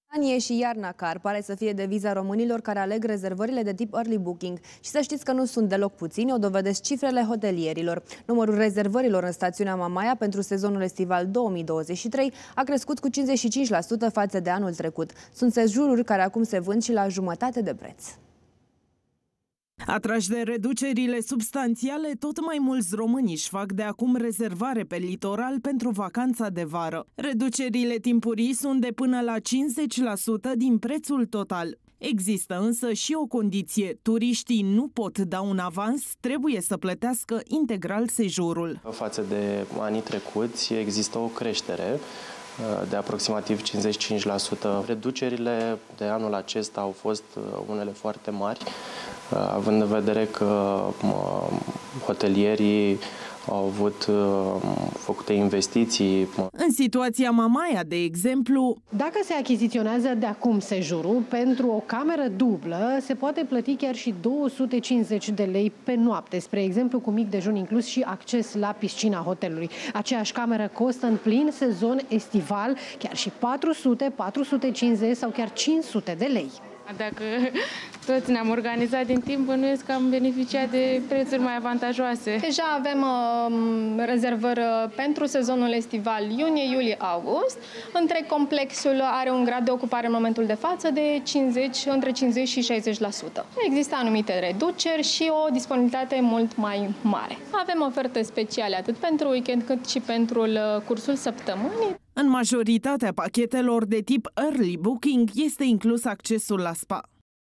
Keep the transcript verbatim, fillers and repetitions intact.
Anie și iarna car pare să fie deviza românilor care aleg rezervările de tip early booking. Și să știți că nu sunt deloc puțini, o dovedesc cifrele hotelierilor. Numărul rezervărilor în stațiunea Mamaia pentru sezonul estival două mii douăzeci și trei a crescut cu cincizeci și cinci la sută față de anul trecut. Sunt sejururi care acum se vând și la jumătate de preț. Atrași de reducerile substanțiale, tot mai mulți români își fac de acum rezervare pe litoral pentru vacanța de vară. Reducerile timpurii sunt de până la cincizeci la sută din prețul total. Există însă și o condiție: turiștii nu pot da un avans, trebuie să plătească integral sejurul. Față de anii trecuți există o creștere de aproximativ cincizeci și cinci la sută. Reducerile de anul acesta au fost unele foarte mari, având în vedere că hotelierii au avut făcute investiții. În situația Mamaia, de exemplu, dacă se achiziționează de acum sejurul, pentru o cameră dublă se poate plăti chiar și două sute cincizeci de lei pe noapte, spre exemplu cu mic dejun inclus și acces la piscina hotelului. Aceeași cameră costă în plin sezon estival chiar și patru sute, patru sute cincizeci sau chiar cinci sute de lei. Dacă toți ne-am organizat din timp, bănuiesc că am beneficiat de prețuri mai avantajoase. Deja avem uh, rezervări pentru sezonul estival iunie, iulie, august. Întreg complexul are un grad de ocupare în momentul de față de cincizeci, între cincizeci și șaizeci la sută. Există anumite reduceri și o disponibilitate mult mai mare. Avem oferte speciale atât pentru weekend cât și pentru cursul săptămânii. În majoritatea pachetelor de tip early booking este inclus accesul la spa.